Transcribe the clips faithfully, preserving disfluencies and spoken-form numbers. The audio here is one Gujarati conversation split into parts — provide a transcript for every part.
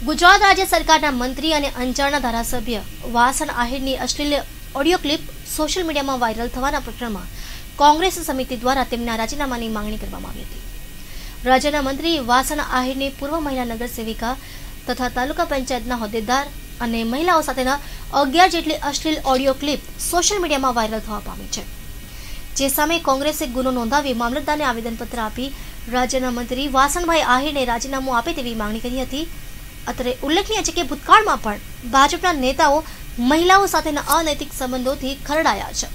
ગુજરાત રાજ્ય સરકારના મંત્રી અને અંજારના ધારાસભ્ય વાસણ આહિરની અશ્લીલ ઓડિયો ક્લિપ સોશિયલ મીડિયામાં વાયરલ થવાના પ્રકરણમાં કોંગ્રેસ સમિતિ દ્વારા તેમના રાજીનામાની માંગણી કરવામાં આવી હતી. રાજ્યના મંત્રી વાસણ આહિરની પૂર્વ મહિલા નગર સેવિકા તથા તાલુકા પંચાયતના હોદ્દેદાર અને મહિલાઓ સાથેના અગિયાર જેટલી અશ્લીલ ઓડિયો ક્લિપ સોશિયલ મીડિયામાં વાયરલ થવા પામી છે, જે સામે કોંગ્રેસે ગુનો નોંધાવી મામલતદારને આવેદનપત્ર આપી રાજ્યના મંત્રી વાસણભાઈ આહિરને રાજીનામું આપે તેવી માંગણી કરી હતી. અત્રે ઉલ્લેખનીય છે કે ભૂતકાળમાં પણ ભાજપના નેતાઓ મહિલાઓ સાથેના અનૈતિક સંબંધોથી ખરડાયા છે.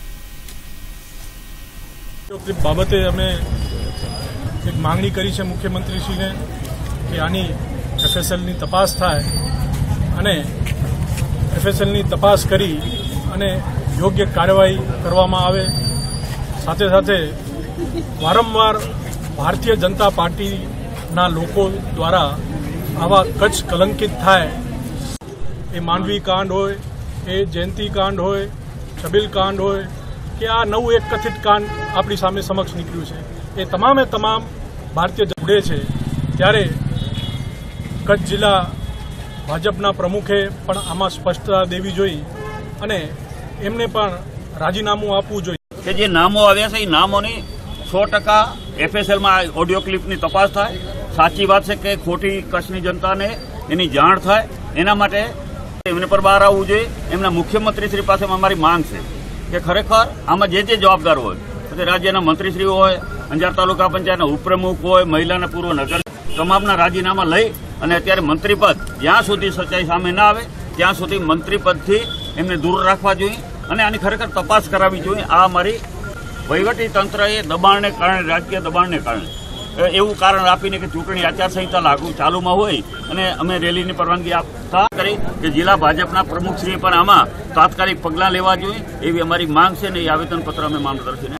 બાબતે અમે એક માંગણી કરી છે મુખ્યમંત્રીશ્રીને કે આની એફએસએલની તપાસ થાય અને એફએસએલની તપાસ કરી અને યોગ્ય કાર્યવાહી કરવામાં આવે. સાથે સાથે વારંવાર ભારતીય જનતા પાર્ટીના લોકો દ્વારા આવા કચ્છ કલંકિત થાય, એ માંડવી કાંડ હોય, એ જયંતી કાંડ હોય, છબીલ કાંડ હોય કે આ નવું એક કથિત કાંડ આપણી સામે સમક્ષ નીકળ્યું છે, એ તમામે તમામ ભારતીય જોડે છે. ત્યારે કચ્છ જિલ્લા ભાજપના પ્રમુખે પણ આમાં સ્પષ્ટતા દેવી જોઈએ અને એમને પણ રાજીનામું આપવું જોઈએ. કે જે નામો આવ્યા છે એ નામોની સો ટકા એફએસએલમાં ઓડિયો ક્લિપની તપાસ થાય. સાચી વાત છે કે ખોટી કચ્છની જનતાને એની જાણ થાય, એના માટે એમને પર બહાર આવવું જોઈએ. એમના મુખ્યમંત્રીશ્રી પાસે અમારી માંગ છે કે ખરેખર આમાં જે જે જવાબદાર હોય, પછી રાજ્યના મંત્રીશ્રીઓ હોય, અંજાર તાલુકા પંચાયતના ઉપપ્રમુખ હોય, મહિલાના પૂર્વ નગર, તમામના રાજીનામા લઈ અને અત્યારે મંત્રીપદ જ્યાં સુધી સચ્ચાઈ સામે ના આવે ત્યાં સુધી મંત્રીપદથી એમને દૂર રાખવા જોઈએ અને આની ખરેખર તપાસ કરાવવી જોઈએ. આ અમારી વહીવટી તંત્રએ દબાણને કારણે, રાજકીય દબાણને કારણે એવું કારણ આપીને કે ચૂંટણી આચારસંહિતા લાગુ ચાલુમાં હોય અને અમે રેલીની પરવાનગી આપતા કરી કે જિલ્લા ભાજપના પ્રમુખશ્રીએ પણ આમાં તાત્કાલિક પગલાં લેવા જોઈએ એવી અમારી માંગ છે ને એ આવેદનપત્ર અમે મામલતદારશ્રીને